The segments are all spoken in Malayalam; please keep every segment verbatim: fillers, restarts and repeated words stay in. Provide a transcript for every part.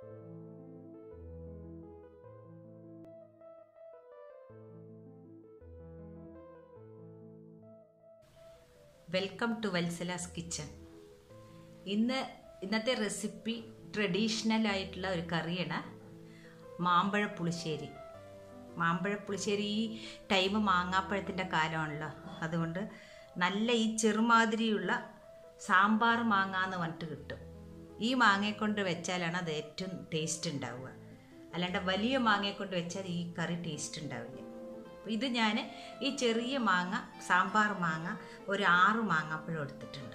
Welcome to Valsala's kitchen. ഇന്ന് ഇന്നത്തെ റെസിപ്പി ട്രഡീഷണൽ ആയിട്ടുള്ള ഒരു കറിയാണ് മാമ്പഴ പുളിശ്ശേരി. മാമ്പഴ പുളിശ്ശേരി ഈ ടൈം മാങ്ങാപ്പഴത്തിൻ്റെ കാലമാണല്ലോ, അതുകൊണ്ട് നല്ല ഈ ചെറുമാതിരിയുള്ള സാമ്പാർ മാങ്ങ എന്ന് പറഞ്ഞിട്ട് കിട്ടും. ഈ മാങ്ങയെ കൊണ്ട് വെച്ചാലാണ് അത് ഏറ്റവും ടേസ്റ്റ് ഉണ്ടാവുക. അല്ലാണ്ട് വലിയ മാങ്ങയെ കൊണ്ട് വെച്ചാൽ ഈ കറി ടേസ്റ്റ് ഉണ്ടാവില്ല. ഇത് ഞാൻ ഈ ചെറിയ മാങ്ങ, സാമ്പാർ മാങ്ങ, ഒരു ആറ് മാങ്ങാപ്പഴം എടുത്തിട്ടുണ്ട്.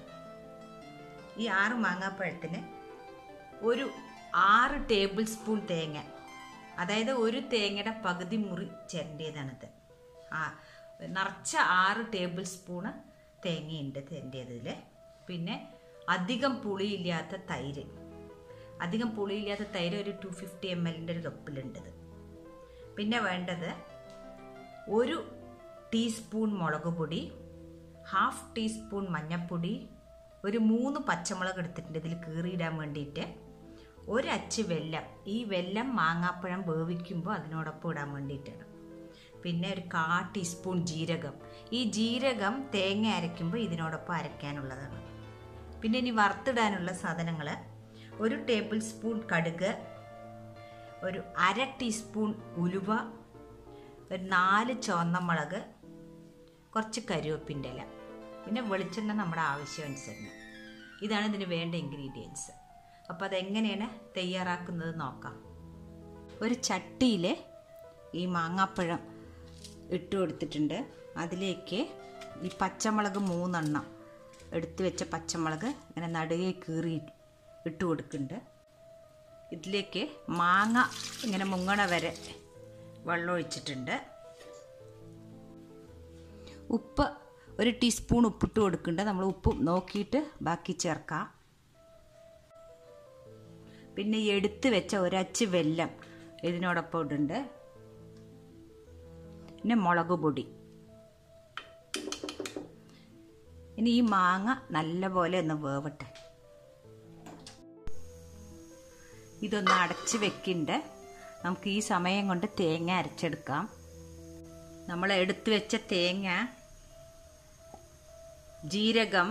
ഈ ആറ് മാങ്ങാപ്പഴത്തിന് ഒരു ആറ് ടേബിൾ സ്പൂൺ തേങ്ങ, അതായത് ഒരു തേങ്ങയുടെ പകുതി മുറി ചിരണ്ടിയതാണിത്. ആ നിറച്ച ആറ് ടേബിൾ സ്പൂണ് തേങ്ങയുണ്ട് ചിരണ്ടിയതിൽ. പിന്നെ അധികം പുളിയില്ലാത്ത തൈര്, അധികം പുളിയില്ലാത്ത തൈര് ഒരു ടു ഫിഫ്റ്റി എം എല്ലിൻ്റെ ഒരു കപ്പിലുണ്ടത്. പിന്നെ വേണ്ടത് ഒരു ടീസ്പൂൺ മുളക് പൊടി, ഹാഫ് ടീസ്പൂൺ മഞ്ഞൾപ്പൊടി, ഒരു മൂന്ന് പച്ചമുളക് എടുത്തിട്ടുണ്ട് ഇതിൽ കീറിയിടാൻ വേണ്ടിയിട്ട്, ഒരച്ച് വെല്ലം. ഈ വെല്ലം മാങ്ങാപ്പഴം വേവിക്കുമ്പോൾ അതിനോടൊപ്പം ഇടാൻ വേണ്ടിയിട്ടാണ്. പിന്നെ ഒരു കാ ടീസ്പൂൺ ജീരകം. ഈ ജീരകം തേങ്ങ അരയ്ക്കുമ്പോൾ ഇതിനോടൊപ്പം അരയ്ക്കാനുള്ളതാണ്. പിന്നെ ഇനി വറുത്തിടാനുള്ള സാധനങ്ങൾ: ഒരു ടേബിൾ സ്പൂൺ കടുക്, ഒരു അര ടീസ്പൂൺ ഉലുവ, ഒരു നാല് ചുവന്ന മുളക്, കുറച്ച് കറിവേപ്പിൻ്റെ ഇല, പിന്നെ വെളിച്ചെണ്ണ നമ്മുടെ ആവശ്യാനുസരണം. ഇതാണ് ഇതിന് വേണ്ട ഇൻഗ്രീഡിയൻസ്. അപ്പോൾ അതെങ്ങനെയാണ് തയ്യാറാക്കുന്നത് നോക്കാം. ഒരു ചട്ടിയിൽ ഈ മാങ്ങാപ്പഴം ഇട്ട് കൊടുത്തിട്ടുണ്ട്. അതിലേക്ക് ഈ പച്ചമുളക് മൂന്നെണ്ണം എടുത്തു വെച്ച പച്ചമുളക് ഇങ്ങനെ നടുകെ കീറി ഇട്ട് കൊടുക്കുന്നുണ്ട്. ഇതിലേക്ക് മാങ്ങ ഇങ്ങനെ മുങ്ങണ വരെ വെള്ളം ഒഴിച്ചിട്ടുണ്ട്. ഉപ്പ് ഒരു ടീസ്പൂൺ ഉപ്പിട്ട് കൊടുക്കുന്നുണ്ട്. നമ്മൾ ഉപ്പ് നോക്കിയിട്ട് ബാക്കി ചേർക്കാം. പിന്നെ എടുത്ത് വെച്ച ഒരച്ച് വെല്ലം ഇതിനോടൊപ്പം ഇടുന്നുണ്ട്. പിന്നെ മുളക് പൊടി. ഇനി ഈ മാങ്ങ നല്ലപോലെ ഒന്ന് വേവട്ടെ. ഇതൊന്ന് അടച്ച് വെക്കുന്നുണ്ട്. നമുക്ക് ഈ സമയം കൊണ്ട് തേങ്ങ അരച്ചെടുക്കാം. നമ്മൾ എടുത്തു വെച്ച തേങ്ങ, ജീരകം,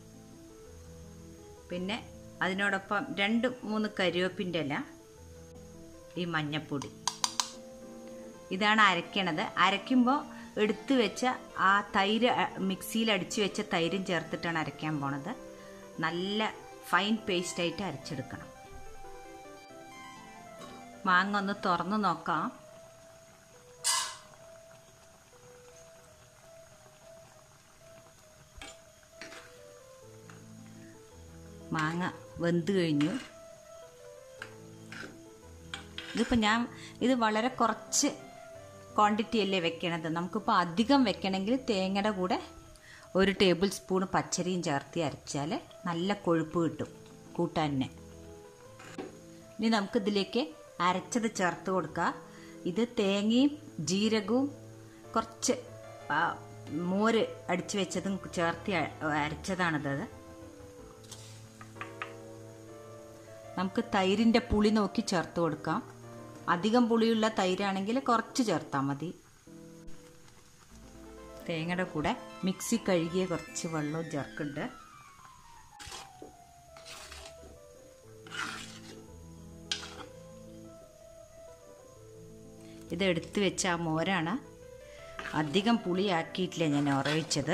പിന്നെ അതിനോടൊപ്പം രണ്ട് മൂന്ന് കറിവേപ്പിൻ്റെ ഇല, ഈ മഞ്ഞൾപ്പൊടി, ഇതാണ് അരയ്ക്കണത്. അരയ്ക്കുമ്പോൾ എടുത്തു വെച്ച ആ തൈര്, മിക്സിയിൽ അടിച്ചു വെച്ച തൈരും ചേർത്തിട്ടാണ് അരയ്ക്കാൻ പോണത്. നല്ല ഫൈൻ പേസ്റ്റായിട്ട് അരച്ചെടുക്കണം. മാങ്ങ ഒന്ന് തുറന്ന് നോക്കാം. മാങ്ങ വെന്ത് കഴിഞ്ഞു. ഇതിപ്പോൾ ഞാൻ ഇത് വളരെ കുറച്ച് ക്വാണ്ടിറ്റി അല്ലേ വെക്കണത്. നമുക്കിപ്പോൾ അധികം വെക്കണമെങ്കിൽ തേങ്ങയുടെ കൂടെ ഒരു ടേബിൾ സ്പൂൺ പച്ചരിയും ചേർത്ത് അരച്ചാൽ നല്ല കൊഴുപ്പ് കിട്ടും കൂട്ടാനെ. ഇനി നമുക്കിതിലേക്ക് അരച്ചത് ചേർത്ത് കൊടുക്കുക. ഇത് തേങ്ങയും ജീരകവും കുറച്ച് മോര് അടിച്ചു വെച്ചതും ചേർത്ത് അരച്ചതാണിത്. നമുക്ക് തൈരിൻ്റെ പുളി നോക്കി ചേർത്ത് കൊടുക്കാം. അധികം പുളിയുള്ള തൈരാണെങ്കിൽ കുറച്ച് ചേർത്താൽ മതി. തേങ്ങയുടെ കൂടെ മിക്സി കഴുകിയ കുറച്ച് വെള്ളവും ചേർക്കുന്നുണ്ട്. ഇത് എടുത്ത് വെച്ച ആ മോരാണ്. അധികം പുളിയാക്കിയിട്ടില്ല ഞാൻ ഉറവിച്ചത്.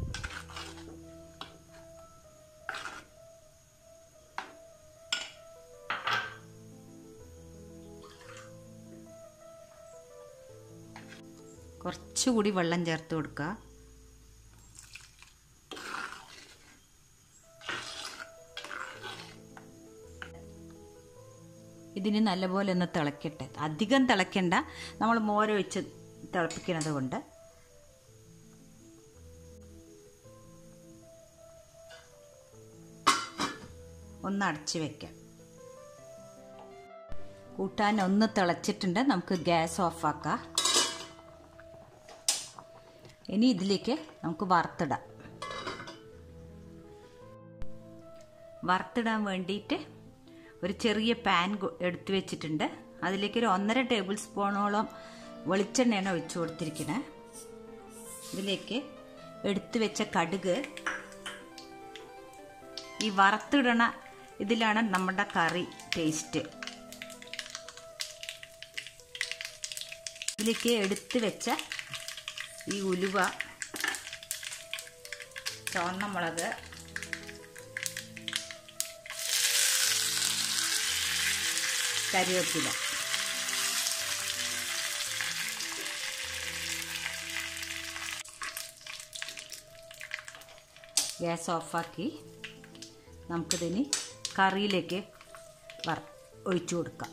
കുറച്ചുകൂടി വെള്ളം ചേർത്ത് കൊടുക്കുക. ഇതിന് നല്ലപോലെ ഒന്ന് തിളക്കട്ടെ. അധികം തിളക്കണ്ട, നമ്മൾ മോരൊഴിച്ച് തിളപ്പിക്കുന്നത് കൊണ്ട്. ഒന്ന് അടച്ച് വെക്കാം. കൂട്ടാൻ ഒന്ന് തിളച്ചിട്ടുണ്ട്. നമുക്ക് ഗ്യാസ് ഓഫാക്കാം. ഇനി ഇതിലേക്ക് നമുക്ക് വറുത്തിടാം. വറുത്തിടാൻ വേണ്ടിയിട്ട് ഒരു ചെറിയ പാൻ എടുത്തു വെച്ചിട്ടുണ്ട്. അതിലേക്ക് ഒരു ഒന്നര ടേബിൾ സ്പൂണോളം വെളിച്ചെണ്ണയാണ് ഒഴിച്ചു കൊടുത്തിരിക്കുന്നത്. ഇതിലേക്ക് എടുത്തു വെച്ച കടുക്, ഈ വറുത്തിടണ ഇതിലാണ് നമ്മുടെ കറി ടേസ്റ്റ്. ഇതിലേക്ക് എടുത്തു വെച്ച ഈ ഉലുവ, ചുവന്ന മുളക്, കറിവേപ്പില, ഗ്യാസ് ഓഫാക്കി നമുക്കിതിന് കറിയിലേക്ക് വറ ഒഴിച്ചു കൊടുക്കാം.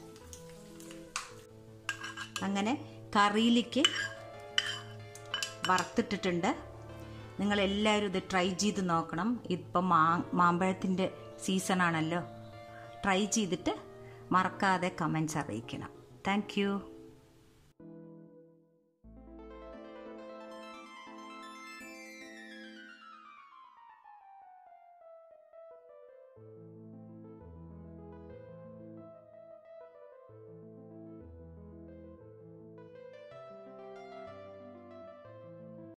അങ്ങനെ കറിയിലേക്ക് വറുത്തിട്ടിട്ടുണ്ട്. നിങ്ങളെല്ലാവരും ഇത് ട്രൈ ചെയ്ത് നോക്കണം. ഇപ്പം മാ മാമ്പഴത്തിൻ്റെ സീസണാണല്ലോ. ട്രൈ ചെയ്തിട്ട് മറക്കാതെ കമൻസ് അറിയിക്കണം. Thank you. you